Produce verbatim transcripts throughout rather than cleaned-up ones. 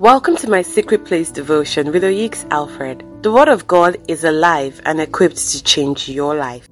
Welcome to my Secret Place devotion with Oyiks, Alfred. The Word of God is alive and equipped to change your life.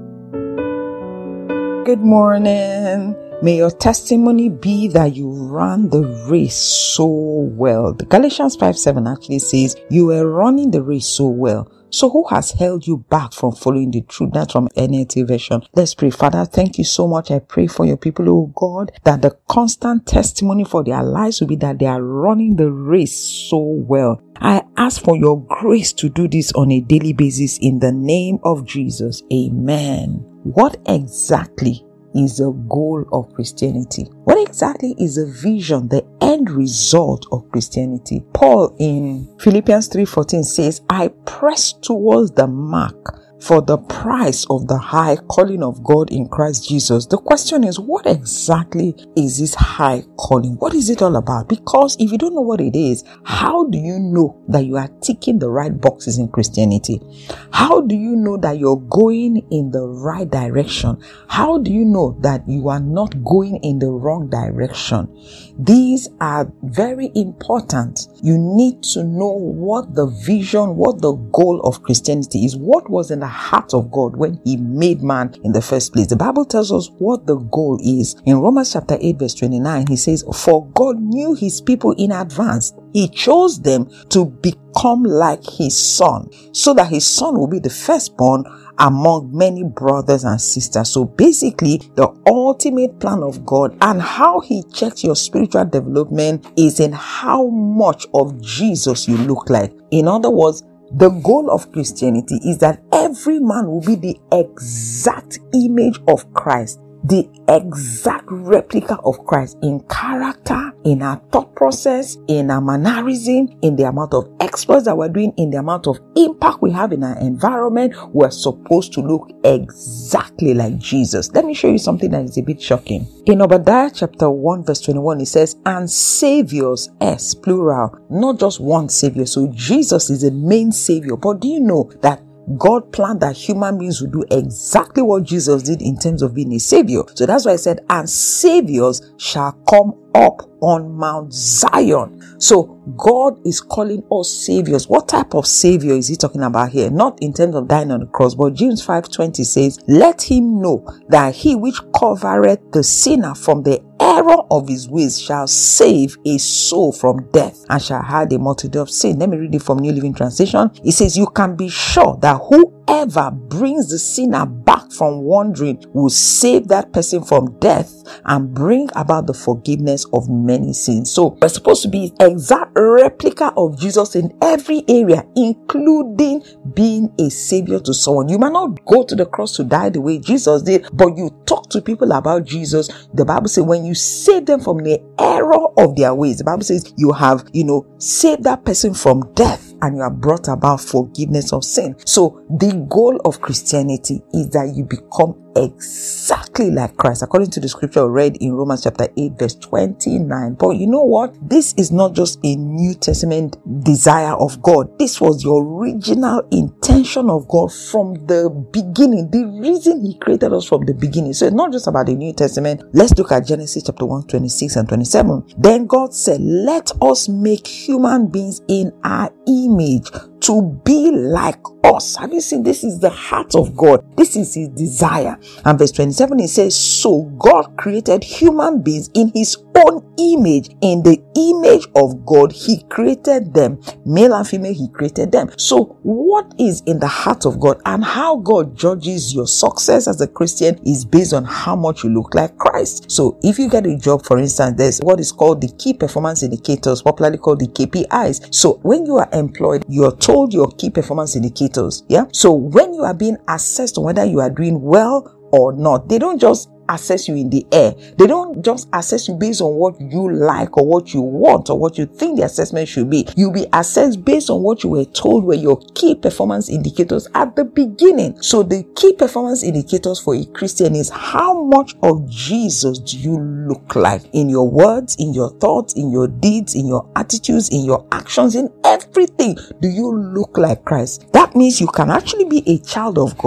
Good morning. May your testimony be that you ran the race so well. The Galatians five seven actually says, you were running the race so well. So who has held you back from following the truth? That's from N L T version. Let's pray. Father, thank you so much. I pray for your people, oh God, that the constant testimony for their lives will be that they are running the race so well. I ask for your grace to do this on a daily basis in the name of Jesus. Amen. What exactly is the goal of Christianity? What exactly is the vision, the end result of Christianity? Paul in Philippians three fourteen says, I press towards the mark for the prize of the high calling of God in Christ Jesus. The question is, what exactly is this high calling? What is it all about? Because if you don't know what it is, how do you know that you are ticking the right boxes in Christianity? How do you know that you're going in the right direction? How do you know that you are not going in the wrong direction? These are very important. You need to know what the vision, what the goal of Christianity is. What was in the heart of God when he made man in the first place? The Bible tells us what the goal is. In Romans chapter eight verse twenty-nine, he says, for God knew his people in advance. He chose them to become like his son, so that his son will be the firstborn among many brothers and sisters. So basically, the ultimate plan of God and how he checks your spiritual development is in how much of Jesus you look like. In other words, the goal of Christianity is that every man will be the exact image of Christ, the exact replica of Christ in character, in our thought process, in our mannerism, in the amount of exploits that we're doing, in the amount of impact we have in our environment. We're supposed to look exactly like Jesus. Let me show you something that is a bit shocking. In Obadiah chapter one verse twenty-one, it says, and saviors, S plural, not just one savior. So Jesus is the main savior. But do you know that God planned that human beings would do exactly what Jesus did in terms of being a savior? So that's why I said, and saviors shall come up on Mount Zion. So God is calling us saviors. What type of savior is he talking about here? Not in terms of dying on the cross, but James five twenty says, let him know that he which covereth the sinner from the error of his ways shall save a soul from death and shall hide a multitude of sin. Let me read it from New Living Translation. It says, you can be sure that whoever brings the sinner back from wandering will save that person from death and bring about the forgiveness of many sins. So we're supposed to be exact replica of Jesus in every area, including being a savior to someone. You might not go to the cross to die the way Jesus did, but you talk to people about Jesus. The Bible says when you save them from the error of their ways, the Bible says you have, you know, saved that person from death and you have brought about forgiveness of sin. So the goal of Christianity is that you become exactly like Christ, according to the scripture read in Romans chapter eight verse twenty-nine. But you know what? This is not just a New Testament desire of God. This was the original intention of God from the beginning. The reason he created us from the beginning. So it's not just about the New Testament. Let's look at Genesis chapter one twenty-six and twenty-seven. Then God said, let us make human beings in our image to be like us. Have you seen? This is the heart of God. This is his desire. And verse twenty-seven, it says, so God created human beings in his own image. In the image of God, he created them. Male and female, he created them. So what is in the heart of God and how God judges your success as a Christian is based on how much you look like Christ. So if you get a job, for instance, there's what is called the key performance indicators, popularly called the K P Is. So when you are employed, you're told your key performance indicators. Yeah. So when you are being assessed on whether you are doing well or not, they don't just assess you in the air. They don't just assess you based on what you like or what you want or what you think the assessment should be. You'll be assessed based on what you were told were your key performance indicators at the beginning. So the key performance indicators for a Christian is how much of Jesus do you look like in your words, in your thoughts, in your deeds, in your attitudes, in your actions, in everything. Do you look like Christ? That means you can actually be a child of God.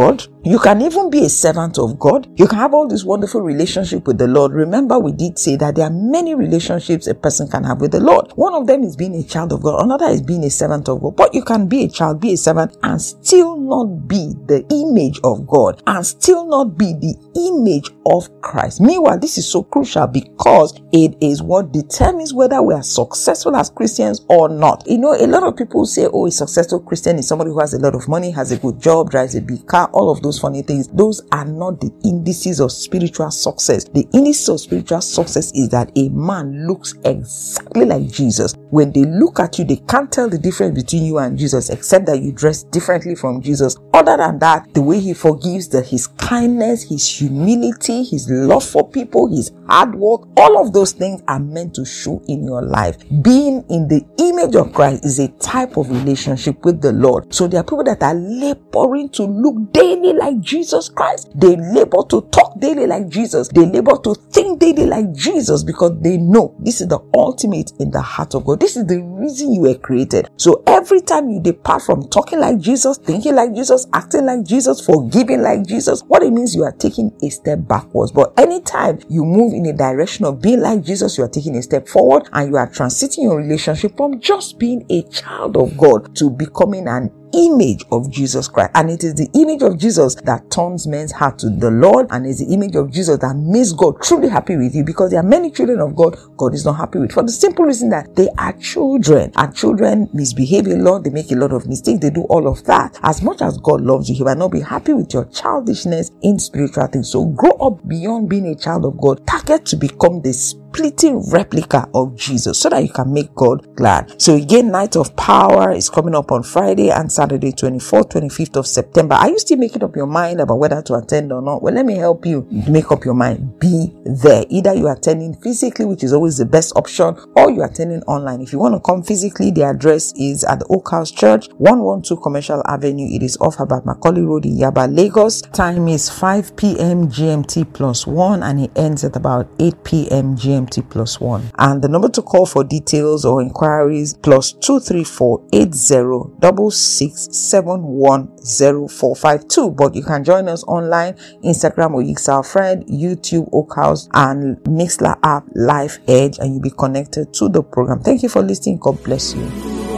You can even be a servant of God. You can have all this wonderful relationship with the Lord. Remember, we did say that there are many relationships a person can have with the Lord. One of them is being a child of God. Another is being a servant of God. But you can be a child, be a servant, and still not be the image of God, and still not be the image of Christ. Meanwhile, this is so crucial because it is what determines whether we are successful as Christians or not. You know, a lot of people say, oh, a successful Christian is somebody who has a lot of money, has a good job, drives a big car, all of those funny things. Those are not the indices of spiritual success. The indices of spiritual success is that a man looks exactly like Jesus. When they look at you, they can't tell the difference between you and Jesus, except that you dress differently from Jesus. Other than that, the way he forgives, the his kindness, his humility, his love for people, his hard work, all of those things are meant to show in your life. Being in the image of Christ is a type of relationship with the Lord. So there are people that are laboring to look daily like Jesus Christ. They labor to talk daily like Jesus. They labor to think daily like Jesus because they know this is the ultimate in the heart of God. This is the reason you were created. So every time you depart from talking like Jesus, thinking like Jesus, acting like Jesus, forgiving like Jesus, what it means, you are taking a step backwards. But anytime you move in a direction of being like Jesus, you are taking a step forward, and you are transiting your relationship from just being a child of God to becoming an image of Jesus Christ. And it is the image of Jesus that turns men's heart to the Lord, and it's the image of Jesus that makes God truly happy with you, because there are many children of God God is not happy with, for the simple reason that they are children, and children misbehave a lot, they make a lot of mistakes, they do all of that. As much as God loves you, he will not be happy with your childishness in spiritual things. So grow up beyond being a child of God. Target to become the splitting replica of Jesus so that you can make God glad. So again, Night of Power is coming up on Friday and Saturday, twenty-fourth, twenty-fifth of September. Are you still making up your mind about whether to attend or not? Well, let me help you make up your mind. Be there. Either you are attending physically, which is always the best option, or you are attending online. If you want to come physically, the address is at the Oyiks Church, one twelve Commercial Avenue. It is off about Macaulay Road in Yaba, Lagos. Time is five p.m. G M T plus one, and it ends at about eight p.m. G M T plus one. And the number to call for details or inquiries, plus two three four eight zero six six seven one zero four five two. But you can join us online, Instagram Oyiks Alfred, YouTube Oyiks, and Mixler app Life Edge, and you'll be connected to the program. Thank you for listening. God bless you.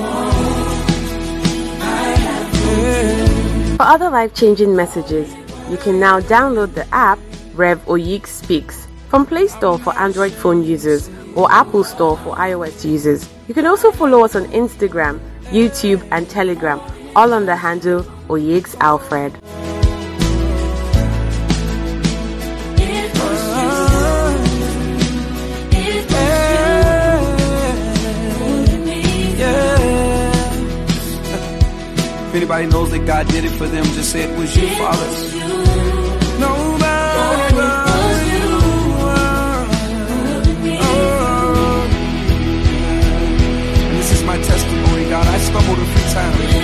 For other life-changing messages, you can now download the app Rev Oyiks Speaks from Play Store for Android phone users or Apple Store for iOS users. You can also follow us on Instagram, YouTube, and Telegram, all on the handle Oyiks Alfred. If anybody knows that God did it for them, just say it was you, Father. Nobody but you. And this is my testimony, God. I stumbled a few times.